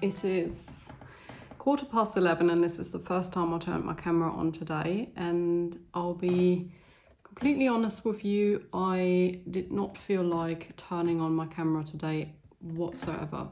It is 11:15 and this is the first time I turned my camera on today, and I'll be completely honest with you, I did not feel like turning on my camera today whatsoever.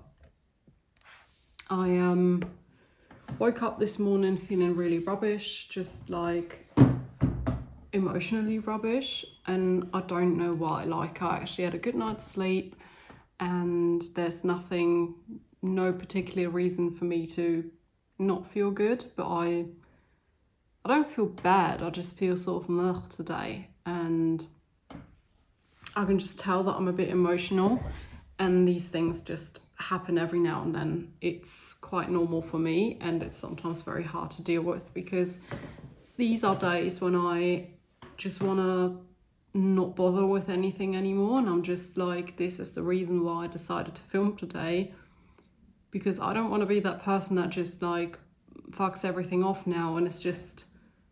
I woke up this morning feeling really rubbish, just like emotionally rubbish, and I don't know why. Like, I actually had a good night's sleep and there's no particular reason for me to not feel good, but I don't feel bad, I just feel sort of meh today, and I can just tell that I'm a bit emotional, and these things just happen every now and then. It's quite normal for me, and it's sometimes very hard to deal with, because these are days when I just want to not bother with anything anymore, and I'm just like, this is the reason why I decided to film today, because I don't want to be that person that just like fucks everything off now, and it's just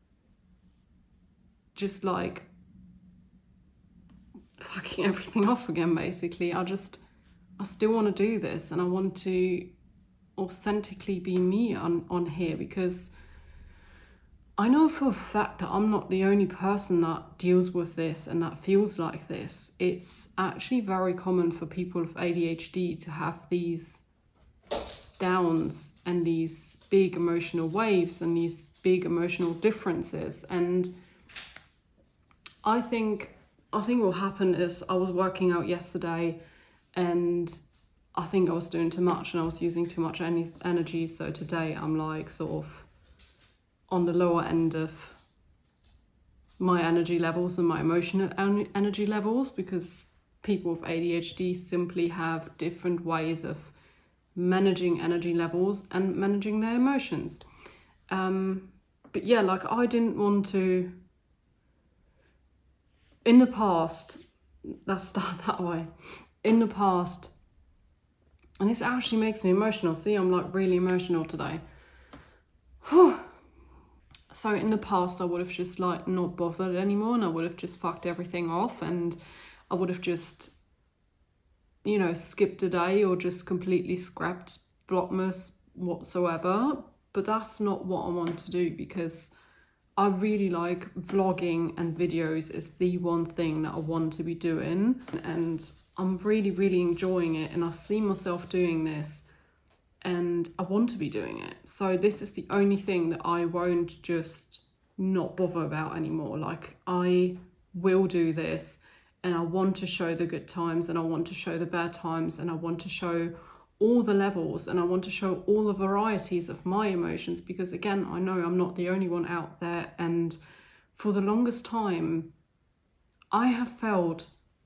like fucking everything off again, basically. I still want to do this, and I want to authentically be me on here, because I know for a fact that I'm not the only person that deals with this and that feels like this. It's actually very common for people with ADHD to have these downs and these big emotional waves and these big emotional differences. And I think what happened is I was working out yesterday, and I think I was doing too much and I was using too much energy. So today I'm like sort of on the lower end of my energy levels and my emotional energy levels, because people with ADHD simply have different ways of managing energy levels and managing their emotions. But yeah, like, I didn't want to, in the past, let's start that way. In the past, and this actually makes me emotional. See, I'm like really emotional today. Whew. So in the past, I would have just like not bothered anymore, and I would have just fucked everything off, and I would have just, you know, skipped a day or just completely scrapped Vlogmas whatsoever. But that's not what I want to do, because I really like vlogging, and videos is the one thing that I want to be doing, and I'm really, really enjoying it, and I see myself doing this, and I want to be doing it. So this is the only thing that I won't just not bother about anymore. Like, I will do this, and I want to show the good times, and I want to show the bad times, and I want to show all the levels, and I want to show all the varieties of my emotions, because again, I know I'm not the only one out there, and for the longest time I have felt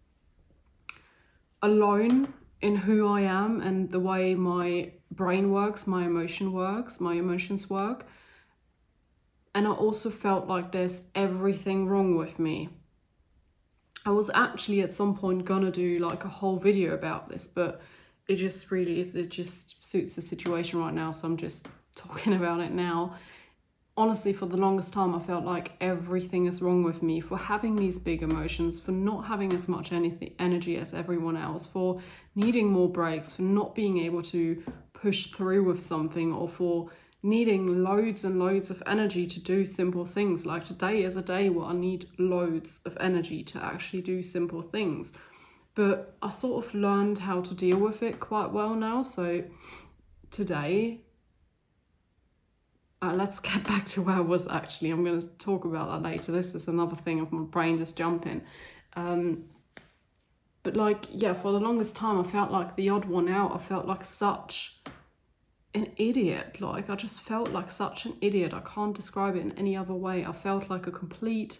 alone in who I am and the way my brain works, my emotions work. And I also felt like there's everything wrong with me. I was actually at some point gonna do like a whole video about this, but it just suits the situation right now, so I'm just talking about it now. Honestly, for the longest time, I felt like everything is wrong with me for having these big emotions, for not having as much energy as everyone else, for needing more breaks, for not being able to push through with something, or for needing loads and loads of energy to do simple things. Like, today is a day where I need loads of energy to actually do simple things. But I sort of learned how to deal with it quite well now. So today, let's get back to where I was actually. I'm going to talk about that later. This is another thing of my brain just jumping. But like, yeah, for the longest time, I felt like the odd one out. I felt like such an idiot. Like, I just felt like such an idiot. I can't describe it in any other way. I felt like a complete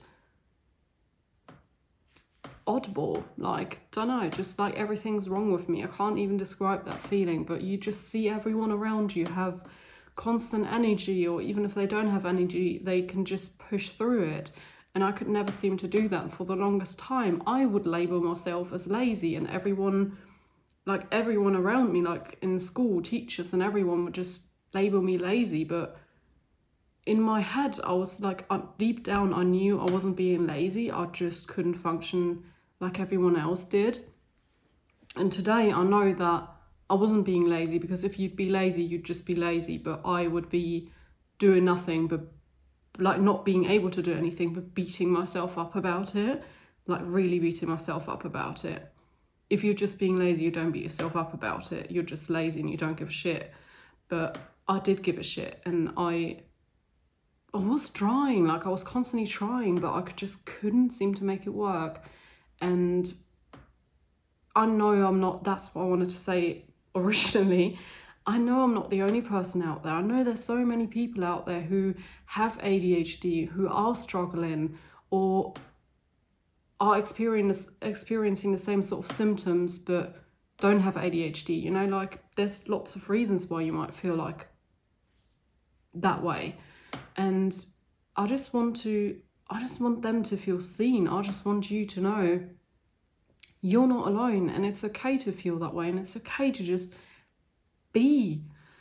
oddball. Like, don't know, just like everything's wrong with me. I can't even describe that feeling, but you just see everyone around you have constant energy, or even if they don't have energy, they can just push through it. And I could never seem to do that. For the longest time, I would label myself as lazy, and everyone around me, like in school, teachers and everyone, would just label me lazy. But in my head, I was like, deep down, I knew I wasn't being lazy. I just couldn't function like everyone else did. And today I know that I wasn't being lazy, because if you'd be lazy, you'd just be lazy. But I would be doing nothing, but like not being able to do anything, but beating myself up about it, like really beating myself up about it. If you're just being lazy, you don't beat yourself up about it. You're just lazy and you don't give a shit. But I did give a shit, and I was trying, like I was constantly trying, but I just couldn't seem to make it work. And I know I'm not, that's what I wanted to say originally. I know I'm not the only person out there. I know there's so many people out there who have ADHD, who are struggling or are experiencing the same sort of symptoms but don't have ADHD. You know, like there's lots of reasons why you might feel like that way. And I just want them to feel seen. I just want you to know you're not alone, and it's okay to feel that way, and it's okay to just be.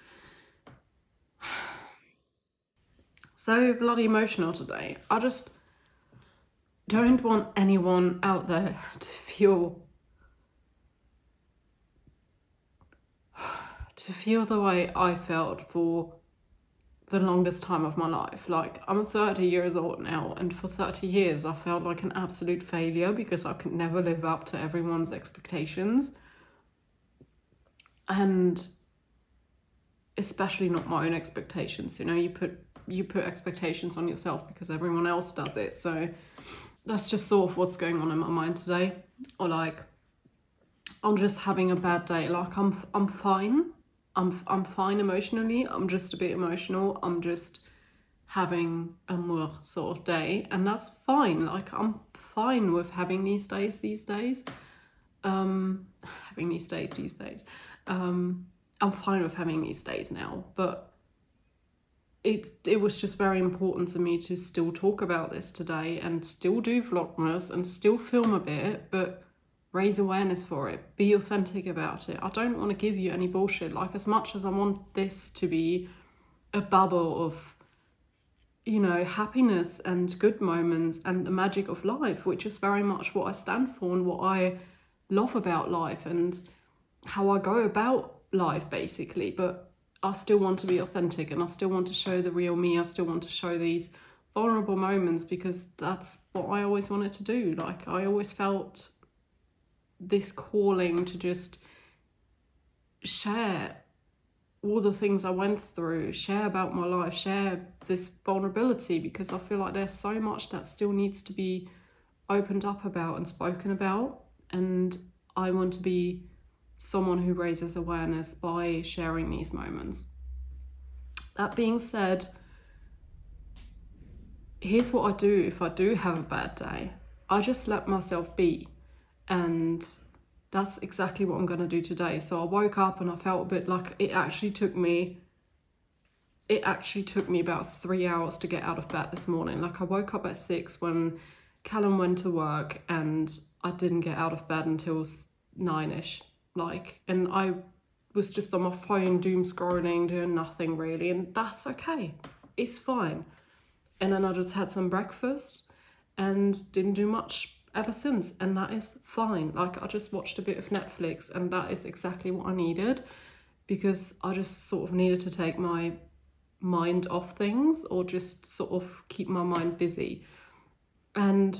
So bloody emotional today. I just don't want anyone out there to feel the way I felt for the longest time of my life. Like, I'm 30 years old now, and for 30 years I felt like an absolute failure because I could never live up to everyone's expectations, and especially not my own expectations. You know, you put expectations on yourself because everyone else does it. So that's just sort of what's going on in my mind today. Or like, I'm just having a bad day. Like I'm fine. I'm fine emotionally. I'm just a bit emotional. I'm just having a more sort of day, and that's fine. Like, I'm fine with having these days these days. I'm fine with having these days now, but it was just very important to me to still talk about this today and still do Vlogmas and still film a bit, but raise awareness for it. Be authentic about it. I don't want to give you any bullshit. Like, as much as I want this to be a bubble of, you know, happiness and good moments and the magic of life, which is very much what I stand for and what I love about life and how I go about life, basically. But I still want to be authentic, and I still want to show the real me. I still want to show these vulnerable moments, because that's what I always wanted to do. Like, I always felt this calling to just share all the things I went through, share about my life, share this vulnerability, because I feel like there's so much that still needs to be opened up about and spoken about. And I want to be someone who raises awareness by sharing these moments. That being said, here's what I do if I do have a bad day. I just let myself be. And that's exactly what I'm going to do today. So I woke up and I felt a bit like it actually took me about 3 hours to get out of bed this morning. Like, I woke up at 6 when Callum went to work, and I didn't get out of bed until 9ish. Like, and I was just on my phone doom scrolling, doing nothing really, and that's okay. It's fine. And then I just had some breakfast and didn't do much ever since, and that is fine. Like, I just watched a bit of Netflix, and that is exactly what I needed, because I just sort of needed to take my mind off things, or just sort of keep my mind busy. And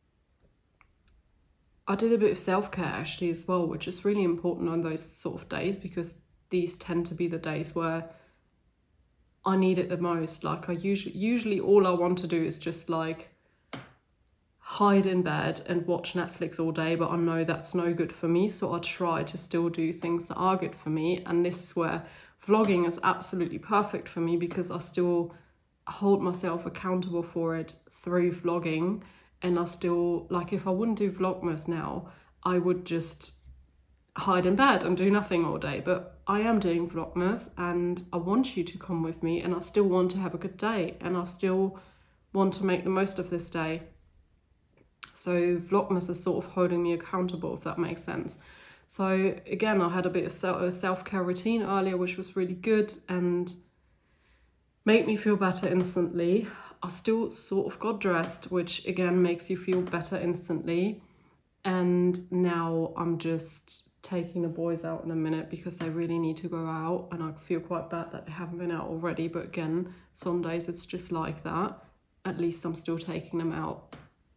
I did a bit of self-care actually as well, which is really important on those sort of days, because these tend to be the days where I need it the most. Like, I usually all I want to do is just like hide in bed and watch Netflix all day, but I know that's no good for me, so I try to still do things that are good for me. And this is where vlogging is absolutely perfect for me, because I still hold myself accountable for it through vlogging. And I still, like, if I wouldn't do Vlogmas now, I would just hide in bed and do nothing all day. But I am doing Vlogmas, and I want you to come with me, and I still want to have a good day, and I still want to make the most of this day. So Vlogmas is sort of holding me accountable, if that makes sense. So again, I had a bit of self-care routine earlier, which was really good and made me feel better instantly. I still sort of got dressed, which again makes you feel better instantly. And now I'm just taking the boys out in a minute because they really need to go out, and I feel quite bad that they haven't been out already, but again, some days it's just like that. At least I'm still taking them out.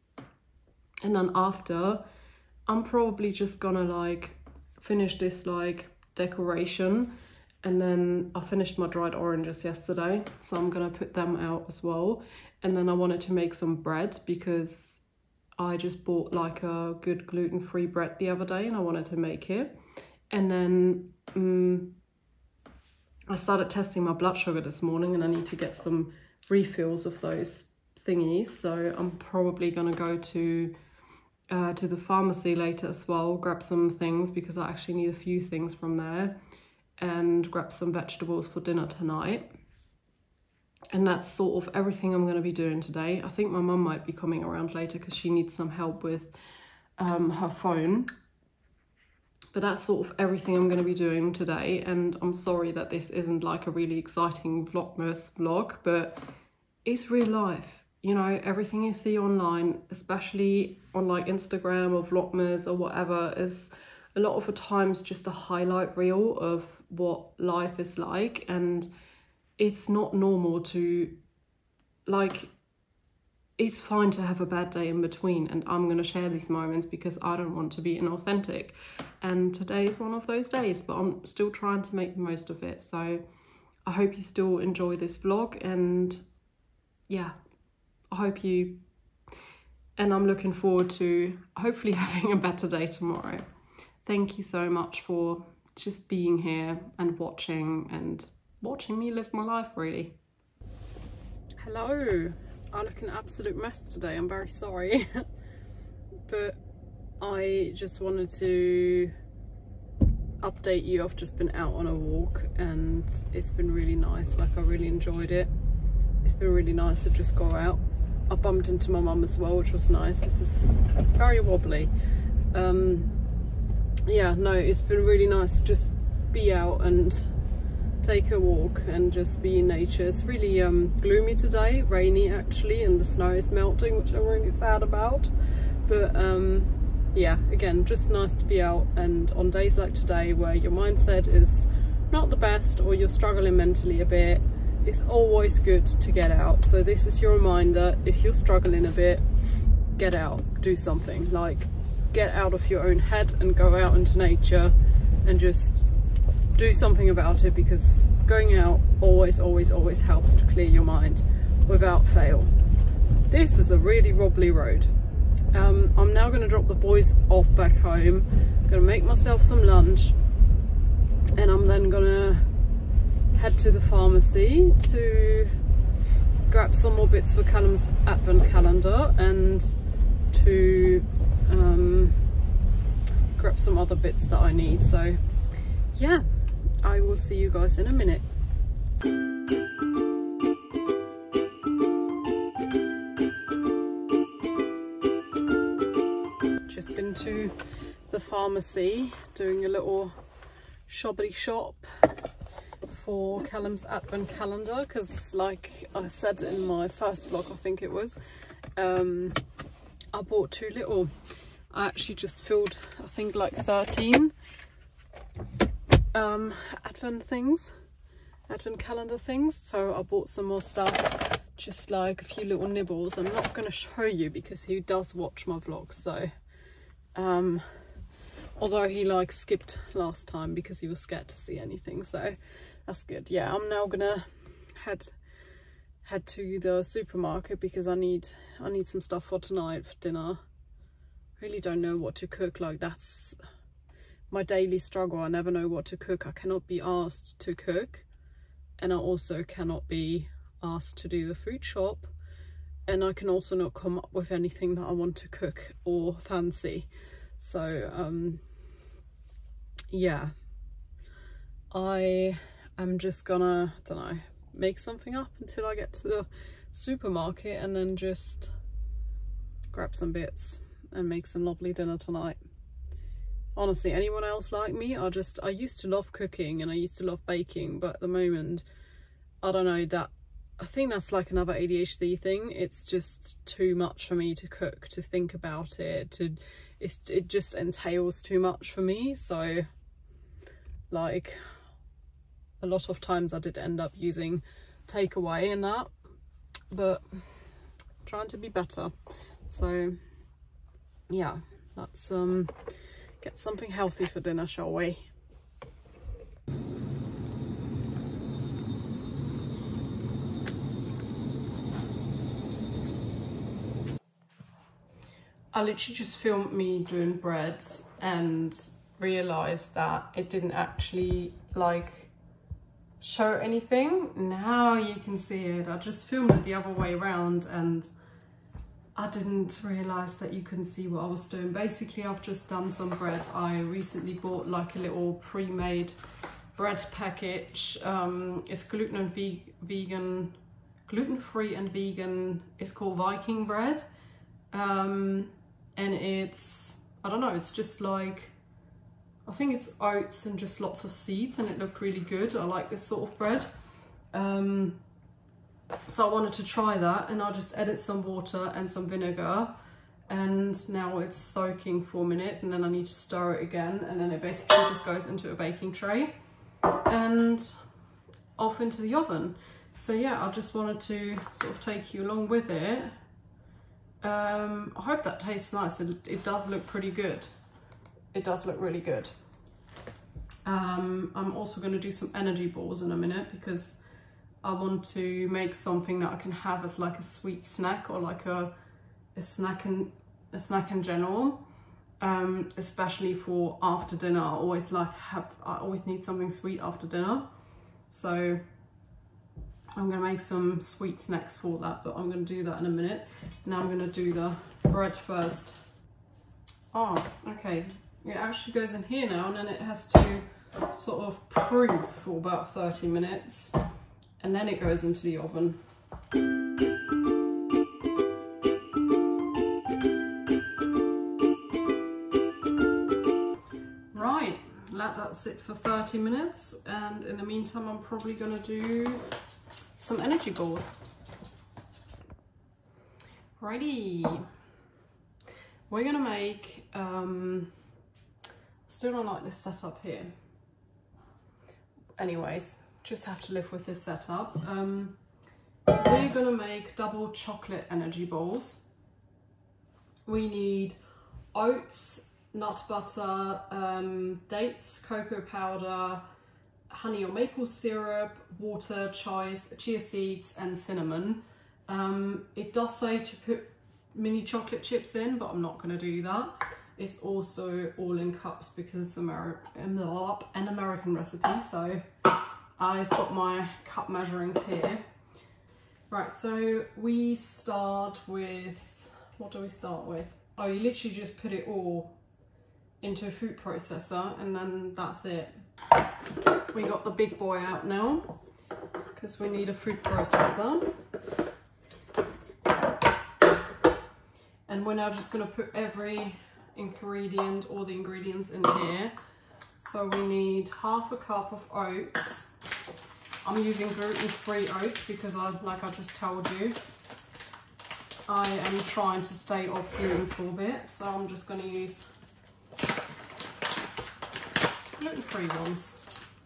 And then after, I'm probably just gonna like finish this like decoration, and then I finished my dried oranges yesterday, so I'm gonna put them out as well. And then I wanted to make some bread because I just bought like a good gluten-free bread the other day and I wanted to make it. And then I started testing my blood sugar this morning, and I need to get some refills of those thingies. So I'm probably gonna go to the pharmacy later as well, grab some things because I actually need a few things from there, and grab some vegetables for dinner tonight. And that's sort of everything I'm going to be doing today. I think my mum might be coming around later because she needs some help with her phone. But that's sort of everything I'm going to be doing today. And I'm sorry that this isn't like a really exciting Vlogmas vlog, but it's real life. You know, everything you see online, especially on like Instagram or Vlogmas or whatever, is a lot of the times just a highlight reel of what life is like. And it's not normal to, like, it's fine to have a bad day in between, and I'm going to share these moments because I don't want to be inauthentic. And today is one of those days, but I'm still trying to make the most of it. So I hope you still enjoy this vlog, and yeah, I hope you, and I'm looking forward to hopefully having a better day tomorrow. Thank you so much for just being here and watching me live my life, really. Hello, I look an absolute mess today, I'm very sorry. But I just wanted to update you. I've just been out on a walk and it's been really nice, like I really enjoyed it. It's been really nice to just go out. I bumped into my mum as well, which was nice. This is very wobbly. Yeah, no, it's been really nice to just be out and take a walk and just be in nature. It's really gloomy today, rainy actually, and the snow is melting, which I'm really sad about. But yeah, again, just nice to be out. And on days like today where your mindset is not the best or you're struggling mentally a bit, it's always good to get out. So this is your reminder, if you're struggling a bit, get out, do something. Like, get out of your own head and go out into nature and just do something about it, because going out always helps to clear your mind without fail. This is a really wobbly road. I'm now going to drop the boys off back home. I'm going to make myself some lunch, and I'm then going to head to the pharmacy to grab some more bits for Callum's advent calendar, and to grab some other bits that I need. So yeah, I will see you guys in a minute. Just been to the pharmacy doing a little shoppity shop for Callum's advent calendar, because like I said in my first vlog, I think it was, I bought too little. I actually just filled, I think, like 13 advent calendar things. So I bought some more stuff, just like a few little nibbles. I'm not going to show you because he does watch my vlogs, so although he like skipped last time because he was scared to see anything, so that's good. Yeah, I'm now gonna head to the supermarket because I need some stuff for tonight for dinner. Really don't know what to cook. Like, that's my daily struggle. I never know what to cook. I cannot be asked to cook, and I also cannot be asked to do the food shop, and I can also not come up with anything that I want to cook or fancy. So yeah, I am just gonna, I don't know, make something up until I get to the supermarket, and then just grab some bits and make some lovely dinner tonight. Honestly, anyone else like me? I used to love cooking and I used to love baking, but at the moment, I don't know, that I think that's like another ADHD thing. It's just too much for me to cook, to think about it, it just entails too much for me. So like a lot of times I did end up using takeaway and that, but I'm trying to be better. So yeah, let's get something healthy for dinner, shall we? I literally just filmed me doing breads and realised that it didn't actually like show anything. Now you can see it. I just filmed it the other way around and I didn't realise that you couldn't see what I was doing. Basically, I've just done some bread. I recently bought like a little pre-made bread package. It's gluten-free and vegan. It's called Viking bread. And it's, I don't know, it's just like, I think it's oats and just lots of seeds, and it looked really good. I like this sort of bread. So I wanted to try that, and I just added some water and some vinegar, and now it's soaking for a minute, and then I need to stir it again, and then it basically just goes into a baking tray and off into the oven. So yeah, I just wanted to sort of take you along with it. I hope that tastes nice. It does look pretty good. It does look really good. I'm also going to do some energy balls in a minute because I want to make something that I can have as like a sweet snack, or like a snack in general. Especially for after dinner. I always need something sweet after dinner. So I'm going to make some sweet snacks for that, but I'm going to do that in a minute. Now I'm going to do the bread first. Oh, okay. It actually goes in here now, and then it has to sort of proof for about 30 minutes, and then it goes into the oven. Right, let that sit for 30 minutes, and in the meantime I'm probably going to do some energy balls. Righty, we're gonna make, still don't like this setup here. Anyways, just have to live with this setup. We're gonna make double chocolate energy balls. We need oats, nut butter, dates, cocoa powder, honey or maple syrup, water, chia seeds and cinnamon. It does say to put mini chocolate chips in, but I'm not going to do that. It's also all in cups because it's an American recipe, so I've got my cup measurings here. Right, so we start with, what do we start with? Oh, you literally just put it all into a food processor and then that's it. We got the big boy out now because we need a food processor. And we're now just going to put every ingredient, all the ingredients in here. So we need half a cup of oats. I'm using gluten-free oats because like I just told you, I am trying to stay off gluten for a bit. So I'm just going to use gluten-free ones.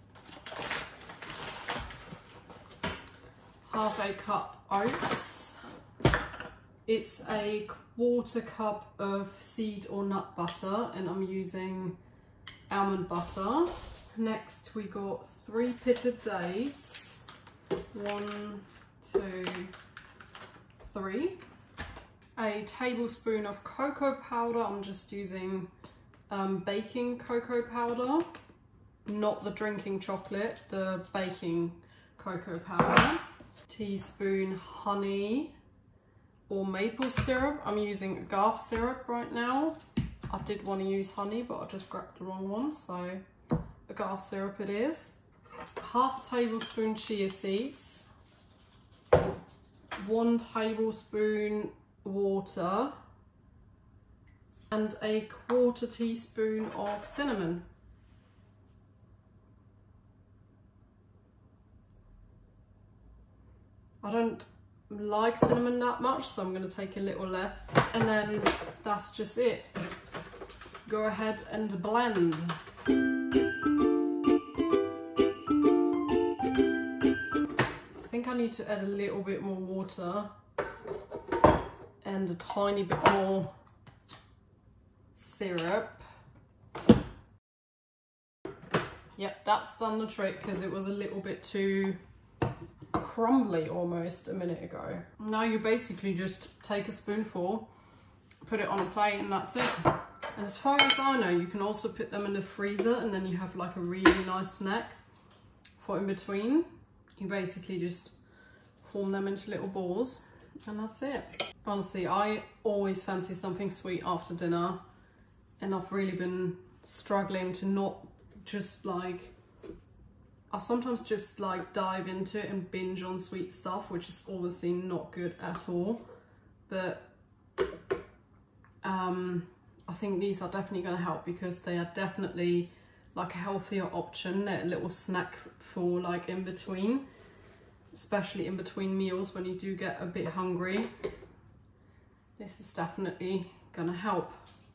Half a cup oats. It's a quarter cup of seed or nut butter, and I'm using almond butter. Next we got 3 pitted dates. 1, 2, 3. A tablespoon of cocoa powder. I'm just using baking cocoa powder, not the drinking chocolate, the baking cocoa powder. Teaspoon honey or maple syrup. I'm using agave syrup right now. I did want to use honey, but I just grabbed the wrong one, so agave syrup it is. Half a tablespoon chia seeds. 1 tablespoon water. And a 1/4 teaspoon of cinnamon. I don't like cinnamon that much, so I'm going to take a little less. And then that's just it. Go ahead and blend. I think I need to add a little bit more water and a tiny bit more syrup. Yep, that's done the trick because it was a little bit too crumbly almost a minute ago. Now you basically just take a spoonful, put it on a plate, and that's it. And as far as I know, you can also put them in the freezer and then you have like a really nice snack for in between. You basically just form them into little balls and that's it. Honestly, I always fancy something sweet after dinner, and I've really been struggling to not just like, I sometimes just like dive into it and binge on sweet stuff, which is obviously not good at all. But I think these are definitely going to help because they are definitely like a healthier option. They're a little snack for like in between, especially in between meals when you do get a bit hungry. This is definitely going to help.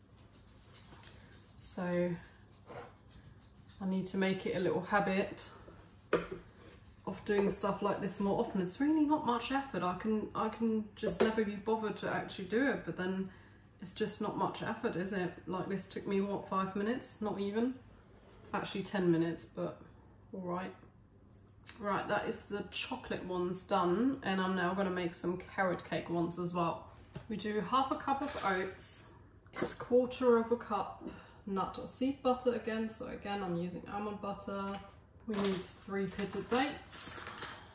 So I need to make it a little habit of doing stuff like this more often. It's really not much effort. I can just never be bothered to actually do it, but then it's just not much effort, is it? Like this took me what, 5 minutes? Not even. Actually 10 minutes, but all right. Right, that is the chocolate ones done, and I'm now going to make some carrot cake ones as well. We do 1/2 cup of oats. It's 1/4 cup nut or seed butter again, so again I'm using almond butter. We need 3 pitted dates,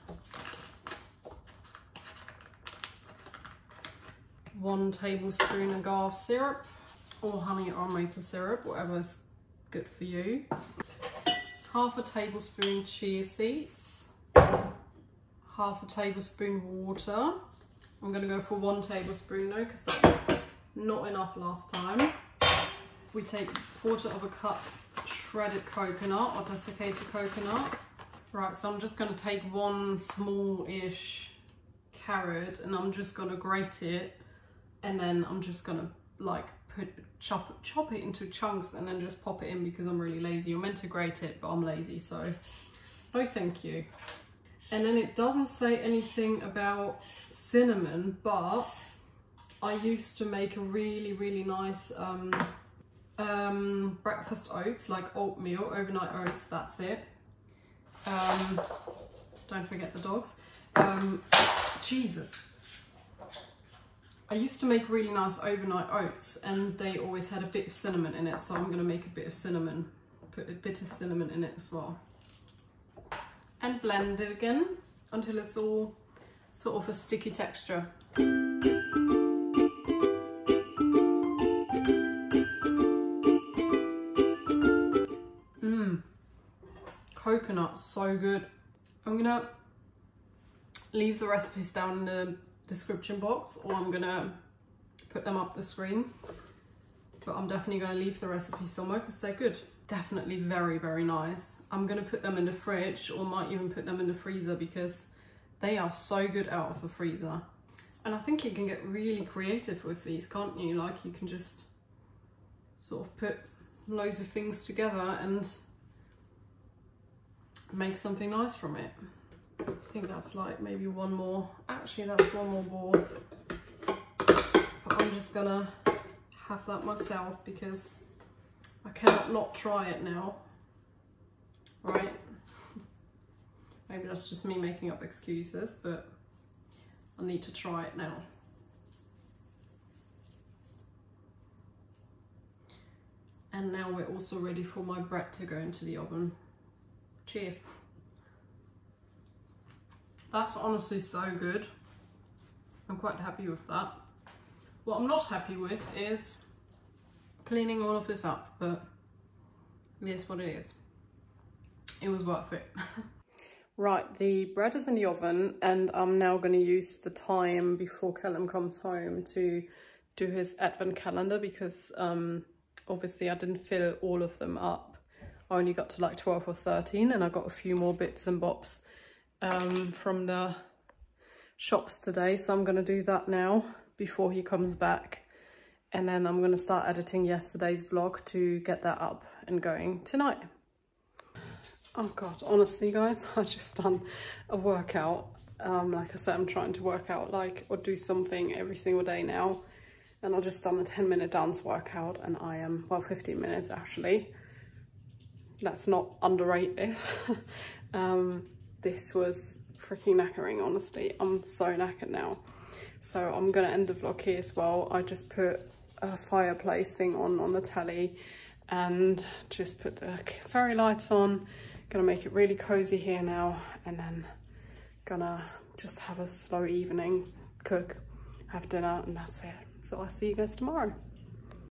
1 tablespoon agave syrup or honey or maple syrup, whatever's good for you, 1/2 tablespoon chia seeds, 1/2 tablespoon water. I'm going to go for 1 tablespoon though because that was not enough last time. We take 1/4 cup shredded coconut or desiccated coconut. Right, so I'm just going to take 1 small-ish carrot and I'm just going to grate it, and then I'm just going to like chop it into chunks and then just pop it in because I'm really lazy. You're meant to grate it, but I'm lazy, so no thank you. And then it doesn't say anything about cinnamon, but I used to make a really nice breakfast oats, like oatmeal, overnight oats, that's it. Don't forget the dogs. Jesus. I used to make really nice overnight oats and they always had a bit of cinnamon in it, so I'm going to make a bit of cinnamon, put a bit of cinnamon in it as well. And blend it again until it's all sort of a sticky texture. Coconut, so good. I'm gonna leave the recipes down in the description box, or I'm gonna put them up the screen, but I'm definitely gonna leave the recipes somewhere because they're good. Definitely very nice. I'm gonna put them in the fridge, or might even put them in the freezer because they are so good out of the freezer. And I think you can get really creative with these, can't you? Like you can just sort of put loads of things together and make something nice from it. I think that's like maybe 1 more. Actually, that's 1 more ball. But I'm just gonna have that myself because I cannot not try it now. Right? Maybe that's just me making up excuses, but I need to try it now. And now we're also ready for my bread to go into the oven. Cheers. That's honestly so good. I'm quite happy with that. What I'm not happy with is cleaning all of this up, but it is what it is. It was worth it. Right, the bread is in the oven and I'm now going to use the time before Callum comes home to do his advent calendar because obviously I didn't fill all of them up. I only got to like 12 or 13 and I got a few more bits and bobs from the shops today, so I'm going to do that now before he comes back. And then I'm going to start editing yesterday's vlog to get that up and going tonight. Oh God, honestly guys, I just done a workout. Like I said, I'm trying to work out or do something every single day now. And I just done a 10-minute dance workout, and I am, well, 15 minutes actually. Let's not underrate this. This was freaking knackering, honestly. I'm so knackered now. So I'm gonna end the vlog here as well. I just put a fireplace thing on the telly and just put the fairy lights on. Gonna make it really cozy here now, and then gonna just have a slow evening, cook, have dinner, and that's it. So I'll see you guys tomorrow.